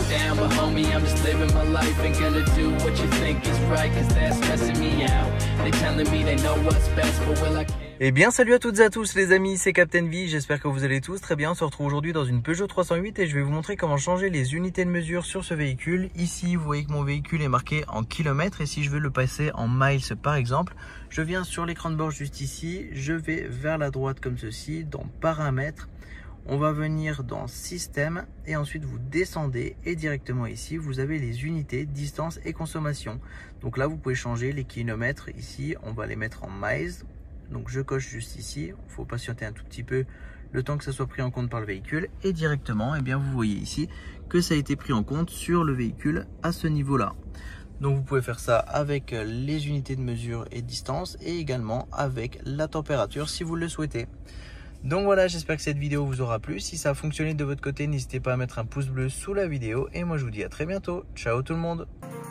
down, but homie, I'm just living my life. Ain't gonna do what you think is right, cause that's stressing me out. They telling me they know what's best, but will I care? Eh bien salut à toutes et à tous les amis, c'est Captain V, j'espère que vous allez tous très bien. On se retrouve aujourd'hui dans une Peugeot 308 et je vais vous montrer comment changer les unités de mesure sur ce véhicule. Ici vous voyez que mon véhicule est marqué en kilomètres et si je veux le passer en miles par exemple, je viens sur l'écran de bord juste ici, je vais vers la droite comme ceci, dans paramètres, on va venir dans système et ensuite vous descendez et directement ici vous avez les unités, distance et consommation. Donc là vous pouvez changer les kilomètres, ici on va les mettre en miles. Donc je coche juste ici, il faut patienter un tout petit peu le temps que ça soit pris en compte par le véhicule et directement, eh bien, vous voyez ici que ça a été pris en compte sur le véhicule à ce niveau-là. Donc vous pouvez faire ça avec les unités de mesure et distance et également avec la température si vous le souhaitez. Donc voilà, j'espère que cette vidéo vous aura plu. Si ça a fonctionné de votre côté, n'hésitez pas à mettre un pouce bleu sous la vidéo et moi je vous dis à très bientôt. Ciao tout le monde!